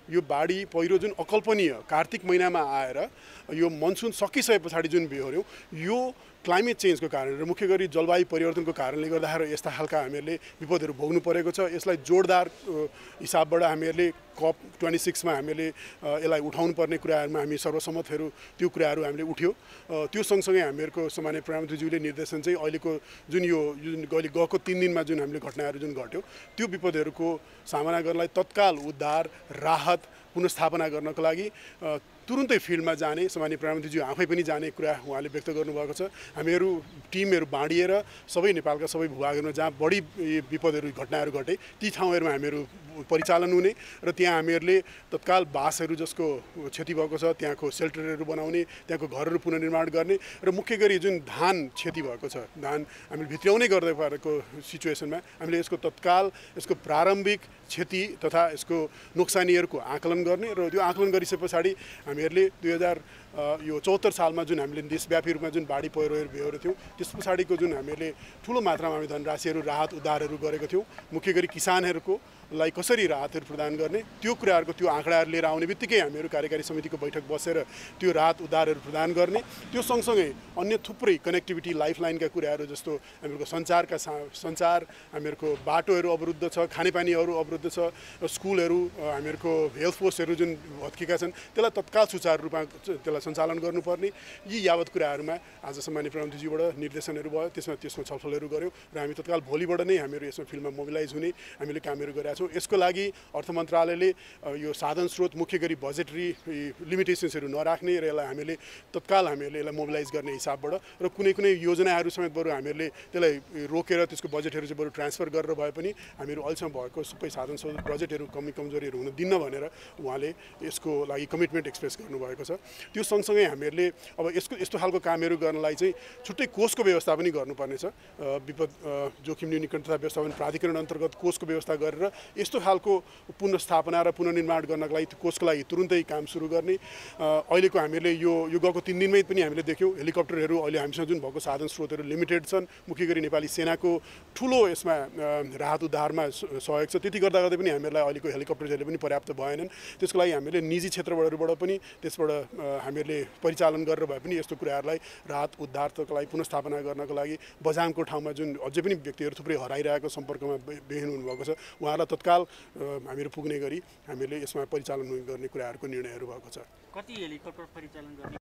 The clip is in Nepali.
यो बाढी पहिरो जुन अकल्पनीय कार्तिक महिनामा आएर यो मनसुन सकिसके पछाडि जुन बेहोर्यो यो क्लाइमेट चेन्जको कारण र मुख्य गरी जलवायु परिवर्तनको कारणले गर्दाखेरि यस्ता खालका हामीहरूले विपदहरू भोग्नु परेको छ। यसलाई जोडदार हिसाबबाट हामीहरूले COP26 मा हामीले यसलाई उठाउनु पर्ने कुराहरुमा हामी सर्वसम्मतहरू त्यो कुराहरू हामीले उठ्यो। त्यो सँगसँगै हामीहरूको सम्माननीय प्रधानमन्त्रीज्यूले निर्देशन चाहिँ अहिलेको जुन गएको 3 दिनमा जुन हामीले घटनाहरू जुन घट्यो त्यो विपदहरूको सामना गर्नलाई तत्काल उद्धार राहत पुनर्स्थापना गर्नको लागि तुरुन्तै फिल्डमा जाने सम्माननीय प्रधानमन्त्रीज्यू आफै पनि जाने कुरा उहाँले व्यक्त गर्नुभएको छ। हामीहरू टिमहरू बाँडिएर सबै नेपालका सबै भूभागहरूमा जहाँ बढी विपदहरू घटनाहरू घटे ती ठाउँहरूमा हामीहरू परिचालन हुने र त्यहाँ हामीहरूले तत्काल बासहरू जसको क्षति भएको छ त्यहाँको सेल्टरहरू बनाउने, त्यहाँको घरहरू पुनर्निर्माण गर्ने र मुख्य गरी जुन धान क्षति भएको छ धान हामीले भित्र्याउनै गर्दै परेको सिचुएसनमा हामीले यसको तत्काल यसको प्रारम्भिक क्षति तथा यसको नोक्सानीहरूको आकलन गर्ने र त्यो आकलन गरिसके पछाडि हामीहरूले 2074 सालमा जुन हामीले देशव्यापी रूपमा जुन बाढी पहिरोहरू बेहोरेको थियौँ त्यस पछाडिको जुन हामीले ठुलो मात्रामा हामी धनराशिहरू राहत उद्धारहरू गरेको थियौँ मुख्य गरी किसानहरूको लाई कसरी राहतहरू प्रदान गर्ने त्यो कुराहरूको त्यो आँकडाहरू लिएर आउने बित्तिकै हामीहरू कार्यकारी समितिको बैठक बसेर त्यो राहत उद्धारहरू प्रदान गर्ने त्यो सँगसँगै अन्य थुप्रै कनेक्टिभिटी लाइफलाइनका कुराहरू जस्तो हामीहरूको सञ्चार हामीहरूको बाटोहरू अवरुद्ध छ, खानेपानीहरू अवरुद्ध छ, स्कुलहरू हामीहरूको हेल्थ पोस्टहरू जुन भत्केका छन् त्यसलाई तत्काल सुचारू रूपमा त्यसलाई सञ्चालन गर्नुपर्ने यी यावत कुराहरूमा आज सम्माननीय प्रधानमन्त्रीज्यूबाट निर्देशनहरू भयो। त्यसमा छलफलहरू गर्यौँ र हामी तत्काल भोलिबाट नै हामीहरू यसमा फिल्डमा मोबिलाइज हुने हामीले कामहरू गरेका छौँ। यसको लागि अर्थ मन्त्रालयले यो साधन स्रोत मुख्य गरी बजेटरी लिमिटेसन्सहरू नराख्ने र यसलाई हामीले तत्काल हामीहरूले यसलाई मोबिलाइज गर्ने हिसाबबाट र कुनै योजनाहरू समेत बरु हामीहरूले त्यसलाई रोकेर त्यसको बजेटहरू चाहिँ बरु ट्रान्सफर गरेर भए पनि हामीहरू अहिलेसम्म भएको सबै साधन स्रोत बजेटहरू कमजोरीहरू हुन दिन्न भनेर उहाँले यसको लागि कमिटमेन्ट एक्सप्रेस गर्नुभएको छ। त्यो सँगसँगै हामीहरूले अब यस्तो खालको कामहरू गर्नलाई चाहिँ छुट्टै कोषको व्यवस्था पनि गर्नुपर्नेछ। विपद जोखिम न्यूनीकरण तथा व्यवस्थापन प्राधिकरण अन्तर्गत कोषको व्यवस्था गरेर यस्तो खालको पुनर्स्थापना र पुनर्निर्माण गर्नको लागि कोषको लागि तुरुन्तै काम सुरु गर्ने। अहिलेको हामीले यो गएको 3 दिनमै पनि हामीले देख्यौँ हेलिकप्टरहरू अहिले हामीसँग जुन भएको साधन स्रोतहरू लिमिटेड छन् मुख्य गरी नेपाली सेनाको ठुलो यसमा राहत उद्धारमा सहयोग छ। त्यति गर्दा पनि हामीहरूलाई अहिलेको हेलिकप्टरहरूले पनि पर्याप्त भएनन्। त्यसको लागि हामीले निजी क्षेत्रबाट पनि त्यसबाट हामीहरूले परिचालन गरेर भए पनि यस्तो कुराहरूलाई राहत उद्धारको लागि पुनर्स्थापना गर्नको लागि बझाङको ठाउँमा जुन अझै पनि व्यक्तिहरू थुप्रै हराइरहेको सम्पर्कमा बेहोर्नु हुनुभएको छ उहाँहरूलाई तत्काल हामीहरू पुग्ने गरी हामीले यसमा परिचालन गर्ने कुराहरूको निर्णयहरू भएको छ। कति हेलिकप्टर परिचालन गर्ने